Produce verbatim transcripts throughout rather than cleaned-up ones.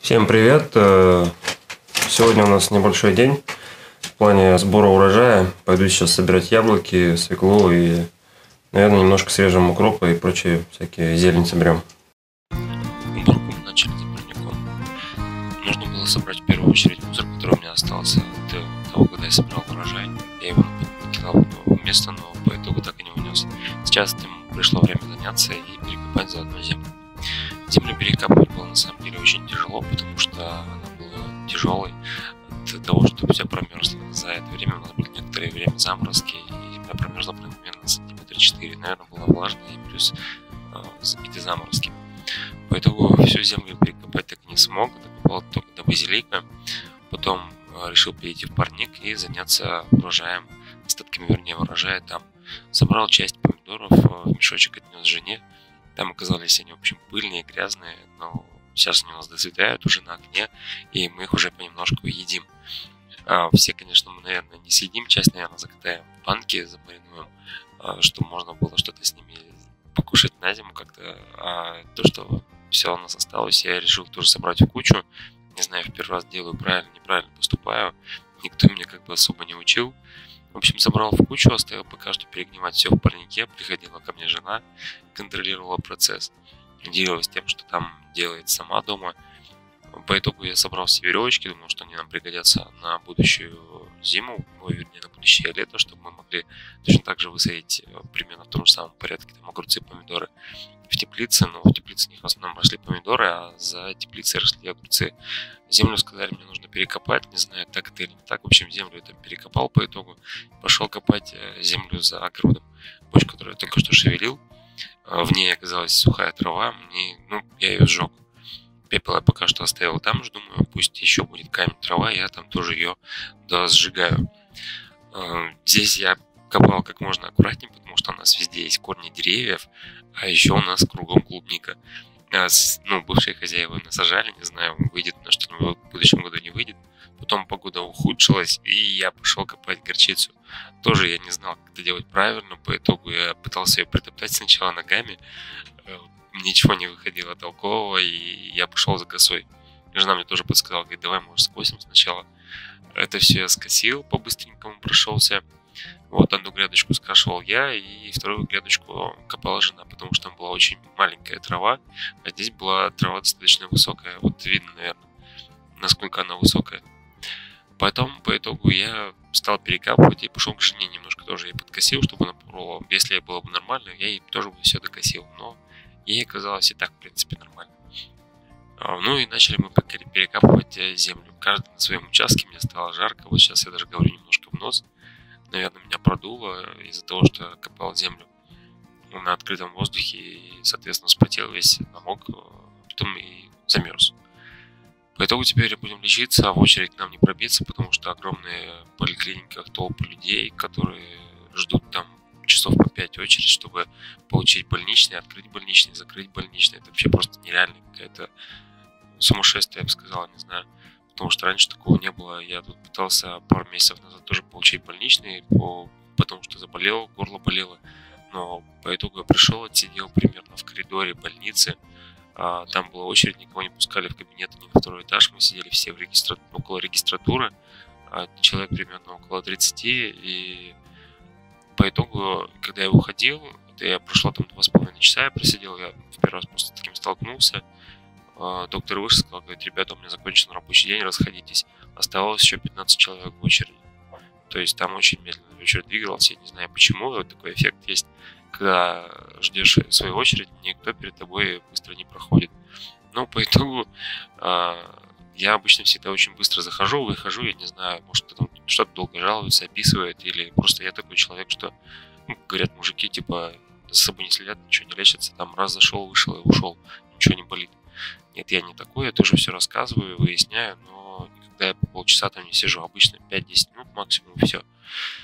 Всем привет! Э, Сегодня у нас небольшой день в плане сбора урожая. Пойду сейчас собирать яблоки, свеклу и, наверное, немножко свежего укропа и прочие всякие зелень соберем. Уборку мы начали за парником. Нужно было собрать в первую очередь мусор, который у меня остался до того, когда я собирал урожай. Я его накидал в место, но по итогу так и не унес. Сейчас этим пришло время заняться и перекопать заодно землю. Землю перекапывать было на самом деле очень тяжело, потому что она была тяжелой от того, что все промерзло. За это время у нас были некоторое время заморозки, и земля промерзла примерно на сантиметра четыре. Наверное, была влажная, и плюс э, эти заморозки. По итогу всю землю перекопать так и не смог, докопал только до базилика. Потом э, решил перейти в парник и заняться урожаем, остатками, вернее, урожая там. Собрал часть помидоров, э, в мешочек отнес жене. Там оказались они, в общем, пыльные, грязные, но сейчас они у нас доцветают уже на огне, и мы их уже понемножку едим. А, все, конечно, мы, наверное, не съедим, часть, наверное, закатаем в банки, замаринуем, а, чтобы можно было что-то с ними покушать на зиму как-то. А то, что все у нас осталось, я решил тоже собрать в кучу. Не знаю, в первый раз делаю правильно, неправильно поступаю. Никто меня как бы особо не учил. В общем, собрал в кучу, оставил пока что перегнивать все в парнике. Приходила ко мне жена, контролировала процесс. Делилась тем, что там делает сама дома. По итогу я собрал все веревочки, думал, что они нам пригодятся на будущую зиму, ой, вернее, на будущее лето, чтобы мы могли точно так же высадить примерно в том же самом порядке там огурцы, помидоры в теплице. Но в теплице них в основном росли помидоры, а за теплицей росли огурцы. Землю сказали, мне нужно перекопать, не знаю, так это или не так. В общем, землю я там перекопал по итогу. Пошел копать землю за огородом. Почву, которую я только что шевелил. В ней оказалась сухая трава. Мне, ну, я ее сжег. Пепел я пока что оставил там же, думаю, пусть еще будет камень, трава, я там тоже ее да, сжигаю. Здесь я копал как можно аккуратнее, потому что у нас везде есть корни деревьев, а еще у нас кругом клубника. Ну, бывшие хозяева насажали, не знаю, выйдет на что-нибудь в будущем году, не выйдет. Потом погода ухудшилась, и я пошел копать горчицу. Тоже я не знал, как это делать правильно, по итогу я пытался ее притоптать сначала ногами. Ничего не выходило толкового, и я пошел за косой. Жена мне тоже подсказала, говорит, давай, может, скосим сначала. Это все я скосил, по-быстренькому прошелся. Вот одну грядочку скашивал я, и вторую грядочку копала жена, потому что там была очень маленькая трава, а здесь была трава достаточно высокая. Вот видно, наверное, насколько она высокая. Потом, по итогу, я стал перекапывать и пошел к жене немножко тоже. Я подкосил, чтобы она попробовала. Если ей было бы нормально, я ей тоже бы все докосил. Но ей казалось и так, в принципе, нормально. Ну и начали мы перекапывать землю. Каждый на своем участке, мне стало жарко. Вот сейчас я даже говорю немножко в нос. Наверное, меня продуло из-за того, что копал землю на открытом воздухе. И, соответственно, вспотел весь, намок, потом и замерз. По итогу теперь будем лечиться, а в очередь к нам не пробиться, потому что огромные в поликлиниках толпы людей, которые ждут там часов по пять очередь, чтобы получить больничный, открыть больничный, закрыть больничный. Это вообще просто нереально какая-то сумасшествие, я бы сказал, не знаю. Потому что раньше такого не было. Я тут пытался пару месяцев назад тоже получить больничный, по... потому что заболел, горло болело. Но по итогу я пришел, отсидел примерно в коридоре больницы. А, там была очередь, никого не пускали в кабинет, ни на второй этаж. Мы сидели все в регистра... около регистратуры. А, человек примерно около тридцати. И по итогу, когда я уходил, это я прошло там два с половиной часа, я просидел, я в первый раз просто с таким столкнулся. Доктор вышел, сказал, говорит, ребята, у меня закончен рабочий день, расходитесь. Оставалось еще пятнадцать человек в очереди. То есть там очень медленно очередь двигалась, я не знаю почему, вот такой эффект есть. Когда ждешь свою очередь, никто перед тобой быстро не проходит. Но по итогу я обычно всегда очень быстро захожу, выхожу, я не знаю, может кто-то что-то долго жалуется, описывает, или просто я такой человек, что, ну, говорят мужики, типа, за собой не следят, ничего не лечится, там раз зашел, вышел и ушел, ничего не болит. Нет, я не такой, я тоже все рассказываю, выясняю, но никогда я по полчаса там не сижу, обычно пять-десять минут максимум, и все.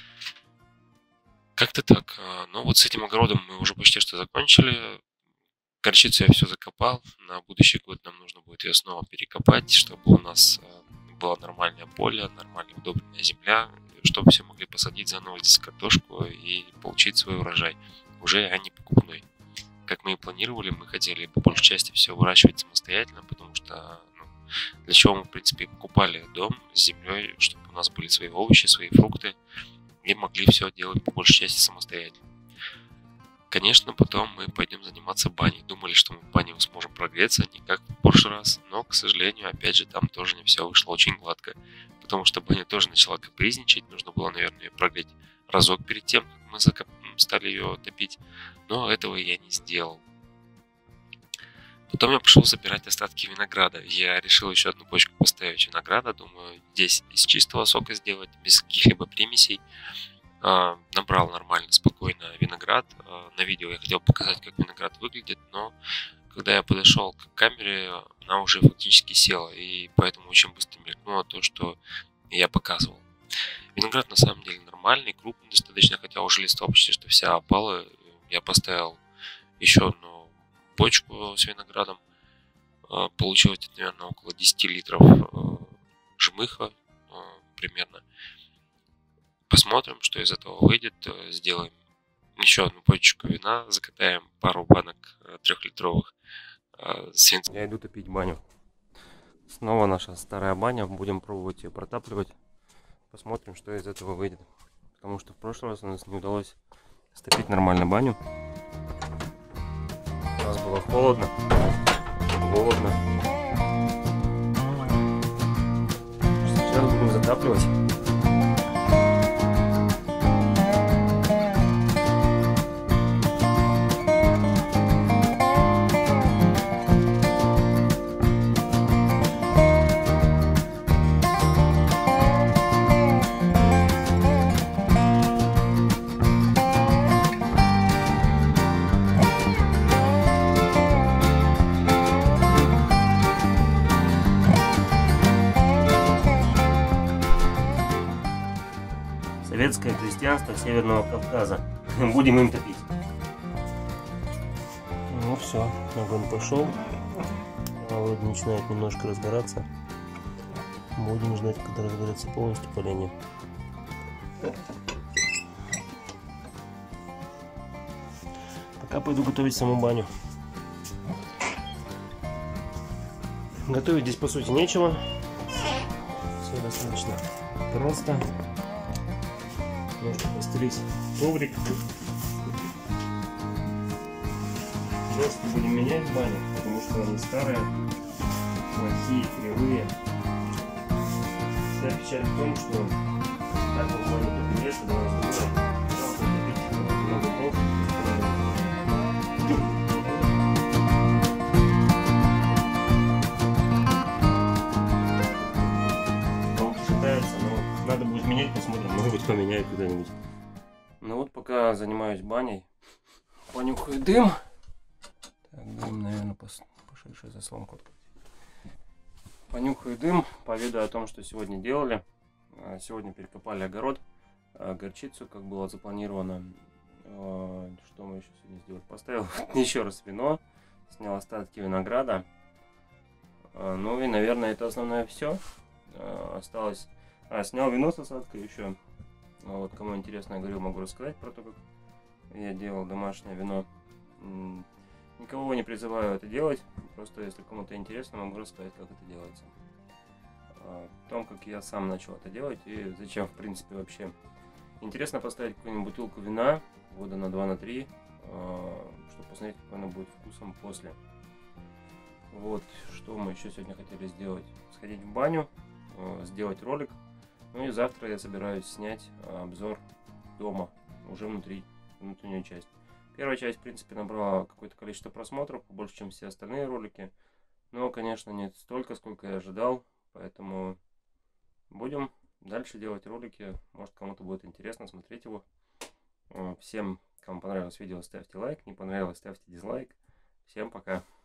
Как-то так. Но вот с этим огородом мы уже почти что закончили. Горчицу я все закопал, на будущий год нам нужно будет ее снова перекопать, чтобы у нас было нормальное поле, нормальная удобная земля, чтобы все могли посадить заново здесь картошку и получить свой урожай, уже а не покупной. Как мы и планировали, мы хотели по большей части все выращивать самостоятельно, потому что ну, Для чего мы, в принципе, покупали дом с землей, чтобы у нас были свои овощи, свои фрукты, и могли все делать по большей части самостоятельно. Конечно, потом мы пойдем заниматься баней. Думали, что мы в бане сможем прогреться, не как в прошлый раз, но, к сожалению, опять же, там тоже не все вышло очень гладко, потому что баня тоже начала капризничать, нужно было, наверное, ее прогреть разок перед тем, как мы закоп... стали ее топить, но этого я не сделал. Потом я пошел забирать остатки винограда. Я решил еще одну бочку поставить винограда. Думаю, здесь из чистого сока сделать, без каких-либо примесей. А, набрал нормально, спокойно виноград. А, на видео я хотел показать, как виноград выглядит, но когда я подошел к камере, она уже фактически села. И поэтому очень быстро мелькнуло то, что я показывал. Виноград на самом деле нормальный, крупный достаточно, хотя уже листва почти что вся опала. Я поставил еще одну бочку с виноградом. Получилось, наверное, около десяти литров жмыха примерно. Посмотрим, что из этого выйдет. Сделаем еще одну бочку вина, закатаем пару банок трехлитровых свинца. Я иду топить баню. Снова наша старая баня. Будем пробовать ее протапливать. Посмотрим, что из этого выйдет. Потому что в прошлый раз у нас не удалось стопить нормально баню. У нас было холодно, голодно. Сейчас будем затапливать. Советское крестьянство Северного Кавказа. Будем им топить. Ну все, огонь пошел. Вроде начинает немножко разгораться. Будем ждать, когда разгорится полностью поленье. Пока пойду готовить саму баню. Готовить здесь по сути нечего. Все достаточно просто. Можно постелить коврик. Доски будем менять в бане, потому что они старые, плохие, кривые. Вся печаль в том, что так вот бане топились, когда у нас жалко топить много дров. Полки шатаются, но надо будет менять, посмотрим, может быть поменяю когда-нибудь. Ну вот пока занимаюсь баней, понюхаю дым. Так, дым, наверное, пошедшая заслонку. Понюхаю дым, поведаю о том, что сегодня делали. Сегодня перекопали огород, горчицу, как было запланировано. Что мы еще сегодня сделали? Поставил еще раз вино, снял остатки винограда. Ну и, наверное, это основное все. Осталось... А, снял вино с осадкой еще. Вот, кому интересно, я говорил, могу рассказать про то, как я делал домашнее вино. Никого не призываю это делать, просто если кому-то интересно, могу рассказать, как это делается. О том, как я сам начал это делать и зачем, в принципе, вообще. Интересно поставить какую-нибудь бутылку вина, года на два на три, чтобы посмотреть, какой она будет вкусом после. Вот, что мы еще сегодня хотели сделать. Сходить в баню, сделать ролик. Ну и завтра я собираюсь снять обзор дома, уже внутри, внутреннюю часть. Первая часть, в принципе, набрала какое-то количество просмотров, больше, чем все остальные ролики. Но, конечно, не столько, сколько я ожидал. Поэтому будем дальше делать ролики. Может, кому-то будет интересно смотреть его. Всем, кому понравилось видео, ставьте лайк. Не понравилось, ставьте дизлайк. Всем пока.